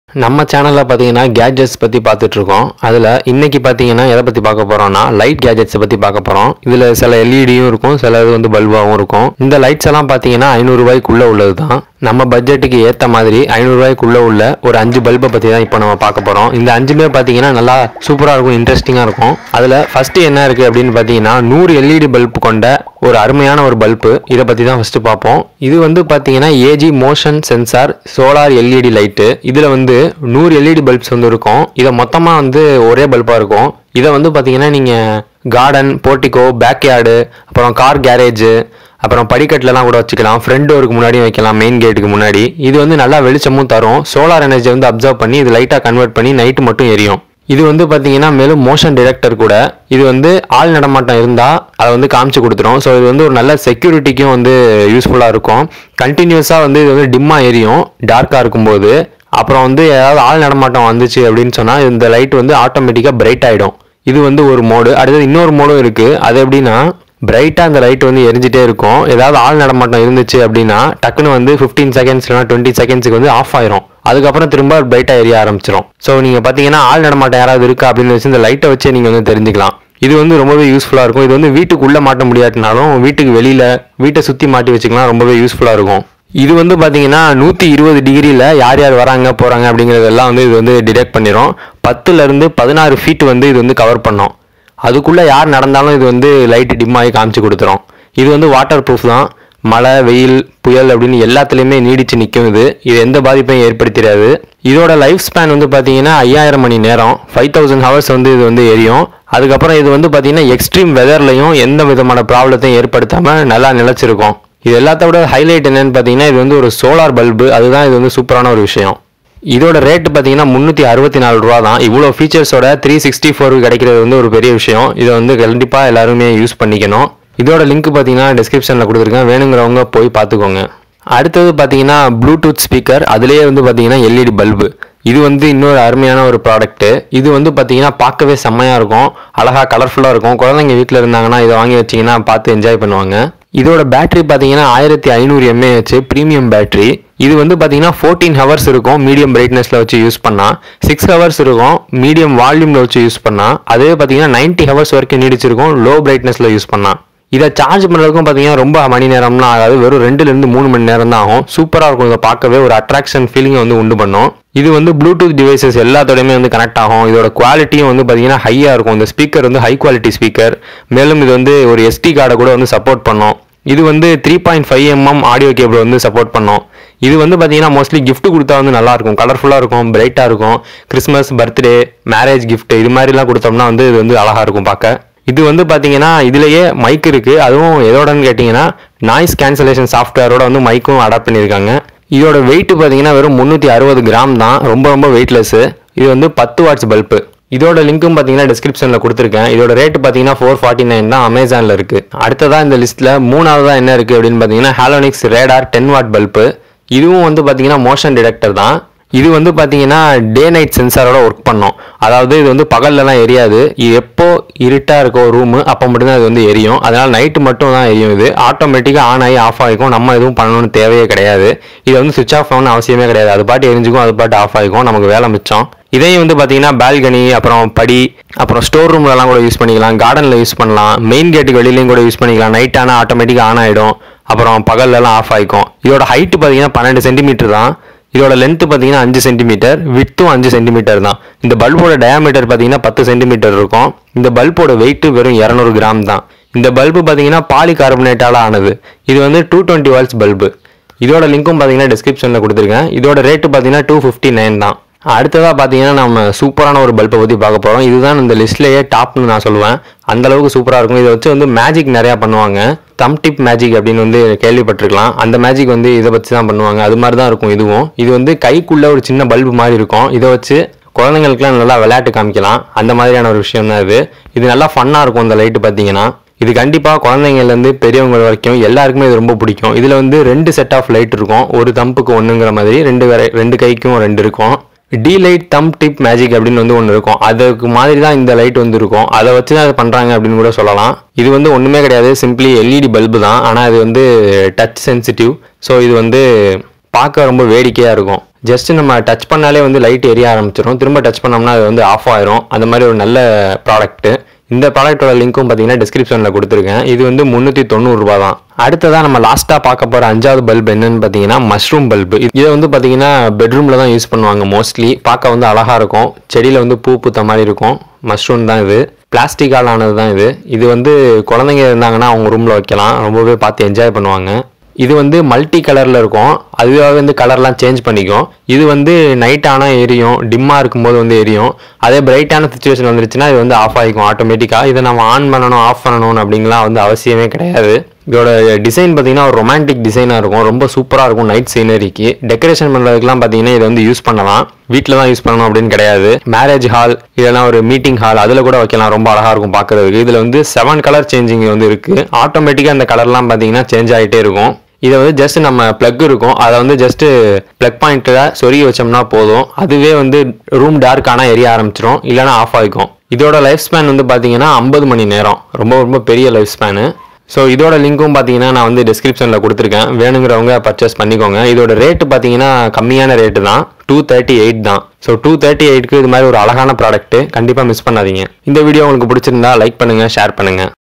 நம்ம சேனல்ல பாத்தீங்கன்னா கேட்ஜெட்ஸ் பத்தி பார்த்துட்டு இருக்கோம். அதுல இன்னைக்கு பாத்தீங்கன்னா எதை பத்தி பார்க்க போறோம்னா லைட் கேட்ஜெட்ஸ் பத்தி பார்க்க போறோம். இதுல சில எல்இடியும் இருக்கும், சிலது வந்து பல்பாவும் இருக்கும். இந்த லைட்ஸ் எல்லாம் பாத்தீங்கன்னா 500 ரூபாய்க்குள்ள உள்ளதுதான். நம்ம பட்ஜெட்டுக்கு ஏத்த மாதிரி 500 ரூபாய்க்குள்ள உள்ள ஒரு 5 பல்பை பத்தி தான் இப்போ நம்ம பார்க்க போறோம். இந்த 5மே பாத்தீங்கன்னா நல்லா சூப்பரா இருக்கும், இன்ட்ரெஸ்டிங்கா இருக்கும். அதுல ஃபர்ஸ்ட் என்ன இருக்கு அப்படின்னு பாத்தீங்கன்னா 100 எல்இடி பல்ப் கொண்ட ஒரு அருமையான ஒரு பல்பு. இதை பத்தி தான் ஃபர்ஸ்ட் பார்ப்போம். இது வந்து பாத்தீங்கன்னா AG motion sensor solar LED light. இதுல வந்து 100 எல்இடி பல்ப்ஸ் வந்து இருக்கும். இதை மொத்தமா வந்து ஒரே பல்பா இருக்கும். இதை வந்து பாத்தீங்கன்னா நீங்க கார்டன், போர்ட்டிகோ, பேக்யார்டு, அப்புறம் கார் கேரேஜ், அப்புறம் படிக்கட்டுலலாம் கூட வச்சுக்கலாம். ஃப்ரண்ட் டோருக்கு முன்னாடியும் வைக்கலாம், மெயின் கேட்டுக்கு முன்னாடி. இது வந்து நல்லா வெளிச்சமும் தரும். சோலார் எனர்ஜி வந்து அப்சர்வ் பண்ணி இது லைட்டாக கன்வெர்ட் பண்ணி நைட்டு மட்டும் எரியும். இது வந்து பார்த்தீங்கன்னா மேலும் மோஷன் டிடெக்டர் கூட. இது வந்து ஆள் நடமாட்டம் இருந்தால் அதை வந்து காமிச்சு கொடுத்துரும். ஸோ இது வந்து ஒரு நல்ல செக்யூரிட்டிக்கும் வந்து யூஸ்ஃபுல்லாக இருக்கும். கண்டினியூஸாக வந்து இது வந்து டிம்மாக எரியும் டார்க்காக இருக்கும்போது. அப்புறம் வந்து ஏதாவது ஆள் நடமாட்டம் வந்துச்சு அப்படின்னு சொன்னால் இந்த லைட் வந்து ஆட்டோமேட்டிக்காக பிரைட் ஆகிடும். இது வந்து ஒரு மோடு. அடுத்தது இன்னொரு மோடும் இருக்குது. அது எப்படின்னா பிரைட்டாக அந்த லைட் வந்து எரிஞ்சிட்டே இருக்கும். ஏதாவது ஆள் நடமாட்டம் இருந்துச்சு அப்படின்னா டக்குன்னு வந்து 15 செகண்ட்ஸ் இல்லைனா 20 செகண்ட்ஸுக்கு வந்து ஆஃப் ஆயிரும். அதுக்கப்புறம் திரும்ப பிரைட்டாக எரிய ஆரம்பிச்சிடும். ஸோ நீங்கள் பார்த்தீங்கன்னா ஆள் நடமாட்டம் யாராவது இருக்கா அப்படின்னு வச்சு இந்த லைட்டை வச்சு நீங்கள் வந்து தெரிஞ்சுக்கலாம். இது வந்து ரொம்பவே யூஸ்ஃபுல்லாக இருக்கும். இது வந்து வீட்டுக்குள்ளே மாட்ட முடியாட்டினாலும் வீட்டுக்கு வெளியில் வீட்டை சுற்றி மாட்டி வச்சுக்கலாம், ரொம்பவே யூஸ்ஃபுல்லாக இருக்கும். இது வந்து பார்த்தீங்கன்னா 120 டிகிரியில் யார் யார் வராங்க போகிறாங்க அப்படிங்கிறதெல்லாம் வந்து இது வந்து டிடெக்ட் பண்ணிடும். 10லேருந்து 16 ஃபீட் வந்து இது வந்து கவர் பண்ணோம். அதுக்குள்ளே யார் நடந்தாலும் இது வந்து லைட்டு டிம்மாகி காமிச்சு கொடுத்துரும். இது வந்து வாட்டர் ப்ரூஃப் தான். மழை, வெயில், புயல் அப்படின்னு எல்லாத்துலேயுமே நீடிச்சு நிற்கும். இது எந்த பாதிப்பையும் ஏற்படுத்திடாது. இதோட லைஃப் ஸ்பேன் வந்து பார்த்தீங்கன்னா 5000 மணி நேரம், 5000 ஹவர்ஸ் வந்து இது வந்து எரியும். அதுக்கப்புறம் இது வந்து பார்த்தீங்கன்னா எக்ஸ்ட்ரீம் வெதர்லையும் எந்த விதமான ப்ராப்ளத்தையும் ஏற்படுத்தாமல் நல்லா நிலச்சிருக்கும். இது எல்லாத்தோட ஹைலைட் என்னன்னு பார்த்தீங்கன்னா இது வந்து ஒரு சோலார் பல்பு. அதுதான் இது வந்து சூப்பரான ஒரு விஷயம். இதோட ரேட்டு பார்த்தீங்கன்னா 364 ரூபா தான். இவ்வளோ ஃபீச்சர்ஸோட 364 கிடைக்கிறது வந்து ஒரு பெரிய விஷயம். இதை வந்து கண்டிப்பாக எல்லாருமே யூஸ் பண்ணிக்கணும். இதோட லிங்க் பார்த்தீங்கன்னா டிஸ்கிரிப்ஷனில் கொடுத்துருக்கேன், வேணுங்கிறவங்க போய் பார்த்துக்கோங்க. அடுத்தது பார்த்தீங்கன்னா ப்ளூடூத் ஸ்பீக்கர். அதுலேயே வந்து பார்த்தீங்கன்னா எல்இடி பல்பு. இது வந்து இன்னொரு அருமையான ஒரு ப்ராடக்ட்டு. இது வந்து பார்த்தீங்கன்னா பார்க்கவே செம்மையாக இருக்கும், அழகாக கலர்ஃபுல்லாக இருக்கும். குழந்தைங்க வீட்டில் இருந்தாங்கன்னா இதை வாங்கி வச்சிங்கன்னா பார்த்து என்ஜாய் பண்ணுவாங்க. இதோட பேட்டரி பார்த்தீங்கன்னா 1500 mAh ப்ரீமியம் பேட்டரி. இது வந்து பார்த்தீங்கன்னா 14 ஹவர்ஸ் இருக்கும் மீடியம் பிரைட்னஸில் வச்சு யூஸ் பண்ணால், 6 ஹவர்ஸ் இருக்கும் மீடியம் வால்யூமில் வச்சு யூஸ் பண்ணால், அதே பார்த்தீங்கன்னா 90 ஹவர்ஸ் வரைக்கும் நீடிச்சிருக்கும் லோ பிரைட்னஸில் யூஸ் பண்ணால். இதை சார்ஜ் பண்ணுறதுக்கும் பார்த்தீங்கன்னா ரொம்ப மணி நேரம்லாம் ஆகாது, வெறும் 2லேருந்து 3 மணி நேரம் தான் ஆகும். சூப்பராக இருக்கும். இதை பார்க்கவே ஒரு அட்ராக்ஷன் ஃபீலிங்கை வந்து உண்டு பண்ணும். இது வந்து ப்ளூடூத் டிவைசஸ் எல்லாத்தோடையுமே வந்து கனெக்ட் ஆகும். இதோட குவாலிட்டியும் வந்து பார்த்தீங்கன்னா ஹையாக இருக்கும். இந்த ஸ்பீக்கர் வந்து ஹை குவாலிட்டி ஸ்பீக்கர். மேலும் இது வந்து ஒரு SD கார்டை கூட வந்து சப்போர்ட் பண்ணும். இது வந்து 3.5 mm ஆடியோ கேபிள் வந்து சப்போர்ட் பண்ணும். இது வந்து பார்த்தீங்கன்னா மோஸ்ட்லி கிஃப்ட் கொடுத்தா வந்து நல்லாயிருக்கும், கலர்ஃபுல்லாக இருக்கும், பிரைட்டாக இருக்கும். கிறிஸ்மஸ், பர்த்டே, மேரேஜ் கிஃப்ட் இது மாதிரிலாம் கொடுத்தோம்னா வந்து இது வந்து அழகாக இருக்கும் பார்க்க. இது வந்து பார்த்தீங்கன்னா இதுலேயே மைக் இருக்குது. அதுவும் எதோடன்னு கேட்டிங்கன்னா நாய்ஸ் கேன்சலேஷன் சாஃப்ட்வேரோட வந்து மைக்கும் அடாப்ட் பண்ணியிருக்காங்க. இதோட வெயிட் பார்த்தீங்கன்னா வெறும் 360 கிராம் தான், ரொம்ப ரொம்ப வெயிட்லெஸ்ஸு. இது வந்து 10 வாட்ஸ் பல்பு. இதோட லிங்க்கும் பார்த்தீங்கன்னா டிஸ்கிரிப்ஷனில் கொடுத்துருக்கேன். இதோட ரேட்டு பார்த்தீங்கன்னா 449 தான் அமேசானில் இருக்குது. அடுத்ததான் இந்த லிஸ்ட்டில் மூணாவதாக என்ன இருக்குது அப்படின்னு பார்த்தீங்கன்னா ஹாலோனிக்ஸ் ரேடார் 10 வாட் பல்பு. இதுவும் வந்து பார்த்தீங்கன்னா மோஷன் டிடெக்டர் தான். இது வந்து பார்த்தீங்கன்னா டே நைட் சென்சாரோட ஒர்க் பண்ணோம். அதாவது இது வந்து பகல்லலாம் எரியாது. இது எப்போ இருட்டாக இருக்கோ ரூமு அப்போ மட்டும்தான் இது வந்து எரியும். அதனால் நைட்டு மட்டும் தான் எரியும். இது ஆட்டோமேட்டிக்காக ஆன் ஆகி ஆஃப் ஆகிக்கும். நம்ம எதுவும் பண்ணணும்னு தேவையே கிடையாது. இது வந்து சுவிட்ச் ஆஃப் பண்ணணும்னு அவசியமே கிடையாது. அது பாட்டு எரிஞ்சுக்கும், அது பாட்டு ஆஃப் ஆகிக்கும், நமக்கு வேலை மிச்சம். இதையும் வந்து பார்த்தீங்கன்னா பால்கனி, அப்புறம் படி, அப்புறம் ஸ்டோர் ரூம்லலாம் கூட யூஸ் பண்ணிக்கலாம், கார்டனில் யூஸ் பண்ணலாம், மெயின் கேட்டுக்கு வெளியிலையும் கூட யூஸ் பண்ணிக்கலாம். நைட் ஆனால் ஆட்டோமேட்டிக்காக ஆன் ஆகிடும், அப்புறம் பகல்லலாம் ஆஃப் ஆகிக்கும். இதோட ஹைட்டு பார்த்தீங்கன்னா 12 சென்டிமீட்டர் தான். இதோட லென்த்து பார்த்தீங்கன்னா 5 சென்டிமீட்டர், வித்தும் 5 சென்டிமீட்டர் தான். இந்த பல்போட டயாமீட்டர் பார்த்தீங்கன்னா 10 சென்டிமீட்டர் இருக்கும். இந்த பல்போட வெயிட்டு வெறும் 200 கிராம் தான். இந்த பல்பு பார்த்தீங்கன்னா பாலிகார்பனேட்டால் ஆனது. இது வந்து 220 வாட்ஸ் பல்பு. இதோட லிங்க்கும் பார்த்தீங்கன்னா டிஸ்கிரிப்ஷனில் கொடுத்துருக்கேன். இதோட ரேட்டு பார்த்தீங்கன்னா 259 தான். அடுத்ததாக பார்த்தீங்கன்னா நம்ம சூப்பரான ஒரு பல்பை பற்றி பார்க்க போகிறோம். இதுதான் இந்த லிஸ்ட்லேயே டாப்னு நான் சொல்லுவேன். அந்தளவுக்கு சூப்பராக இருக்கும். இதை வச்சு வந்து மேஜிக் நிறையா பண்ணுவாங்க. தம் டிப் மேஜிக் அப்படின்னு வந்து கேள்விப்பட்டிருக்கலாம். அந்த மேஜிக் வந்து இதை வச்சு தான் பண்ணுவாங்க. அது மாதிரி தான் இருக்கும் இதுவும். இது வந்து கைக்குள்ளே ஒரு சின்ன பல்பு மாதிரி இருக்கும். இதை வச்சு குழந்தைங்களுக்குலாம் நல்லா விளையாட்டு காமிக்கலாம். அந்த மாதிரியான ஒரு விஷயம் தான் இது. இது நல்லா ஃபன்னாக இருக்கும். இந்த லைட்டு பார்த்தீங்கன்னா இது கண்டிப்பாக குழந்தைங்கள்லேருந்து பெரியவங்க வரைக்கும் எல்லாருக்குமே இது ரொம்ப பிடிக்கும். இதில் வந்து 2 செட் ஆஃப் லைட் இருக்கும். ஒரு தம்புக்கு ஒன்றுங்கிற மாதிரி 2 கைக்கும் 2 இருக்கும். D light thumb tip magic அப்படின்னு வந்து ஒன்று இருக்கும். அதுக்கு மாதிரி தான் இந்த லைட் வந்து இருக்கும். அதை வச்சு தான் அதை பண்ணுறாங்க அப்படின்னு கூட சொல்லலாம். இது வந்து ஒன்றுமே கிடையாது, சிம்பிளி எல்இடி பல்பு தான். ஆனால் இது வந்து டச் சென்சிட்டிவ். ஸோ இது வந்து பார்க்க ரொம்ப வேடிக்கையாக இருக்கும். ஜஸ்ட் நம்ம டச் பண்ணாலே வந்து லைட் எரிய ஆரம்பிச்சிடும். திரும்ப டச் பண்ணோம்னா அது வந்து ஆஃப் ஆயிரும். அந்த மாதிரி ஒரு நல்ல ப்ராடக்ட். இந்த ப்ராடக்ட்டோட லிங்க்கும் பார்த்தீங்கன்னா டிஸ்கிரிப்ஷனில் கொடுத்துருக்கேன். இது வந்து 390 ரூபா தான். அடுத்ததான் நம்ம லாஸ்ட்டாக பார்க்க போகிற 5வது பல்ப் என்னன்னு பார்த்தீங்கன்னா மஷ்ரூம் பல்பு. இதை வந்து பார்த்தீங்கன்னா பெட்ரூமில் தான் யூஸ் பண்ணுவாங்க மோஸ்ட்லி. பார்க்க வந்து அழகாக இருக்கும். செடியில் வந்து பூ பூத்த மாதிரி இருக்கும். மஷ்ரூம் தான் இது. பிளாஸ்டிக்கால் ஆனது தான் இது. இது வந்து குழந்தைங்க இருந்தாங்கன்னா அவங்க ரூமில் வைக்கலாம். ரொம்பவே பார்த்து என்ஜாய் பண்ணுவாங்க. இது வந்து மல்டி கலரில் இருக்கும். அதுவாக வந்து கலர்லாம் சேஞ்ச் பண்ணிக்கும். இது வந்து நைட் ஆனால் எரியும், டிம்மாக இருக்கும்போது வந்து எரியும். அதே பிரைட்டான சுச்சுவேஷன் வந்துருச்சுன்னா இது வந்து ஆஃப் ஆகிக்கும் ஆட்டோமேட்டிக்காக. இதை நம்ம ஆன் பண்ணணும் ஆஃப் பண்ணணும் அப்படிங்கலாம் வந்து அவசியமே கிடையாது. இதோட டிசைன் பார்த்தீங்கன்னா ஒரு ரொமான்டிக் டிசைனாக இருக்கும். ரொம்ப சூப்பராக இருக்கும் நைட் சீனரிக்கு. டெக்கரேஷன் பண்ணுறதுக்குலாம் பார்த்தீங்கன்னா இதை வந்து யூஸ் பண்ணலாம். வீட்டில் தான் யூஸ் பண்ணணும் அப்படின்னு கிடையாது. மேரேஜ் ஹால் இதெல்லாம் ஒரு மீட்டிங் ஹால் அதில் கூட வைக்கலாம். ரொம்ப அழகாக இருக்கும் பார்க்குறதுக்கு. இதில் வந்து 7 கலர் சேஞ்சிங் வந்து இருக்குது. ஆட்டோமேட்டிக்காக அந்த கலர்லாம் பார்த்தீங்கன்னா சேஞ்ச் ஆகிட்டே இருக்கும். இதை வந்து ஜஸ்ட் நம்ம ப்ளக் இருக்கும், அதை வந்து ஜஸ்ட்டு ப்ளக் பாயிண்ட்டில் சொருகி வச்சோம்னா போதும். அதுவே வந்து ரூம் டார்க் ஆனால் எரிய ஆரம்பிச்சிடும், இல்லைனா ஆஃப் ஆகிக்கும். இதோட லைஃப் ஸ்பேன் வந்து பார்த்தீங்கன்னா 50 மணி நேரம். ரொம்ப ரொம்ப பெரிய லைஃப் ஸ்பேனு. ஸோ இதோட லிங்க்கும் பார்த்தீங்கன்னா நான் வந்து டிஸ்கிரிப்ஷனில் கொடுத்துருக்கேன். வேணுங்கிறவங்க பர்ச்சேஸ் பண்ணிக்கோங்க. இதோட ரேட்டு பார்த்தீங்கன்னா கம்மியான ரேட்டு தான், 238 தான். ஸோ 238க்கு இது மாதிரி ஒரு அழகான ப்ராடக்ட்டு கண்டிப்பாக மிஸ் பண்ணாதீங்க. இந்த வீடியோ உங்களுக்கு பிடிச்சிருந்தா லைக் பண்ணுங்கள், ஷேர் பண்ணுங்கள்.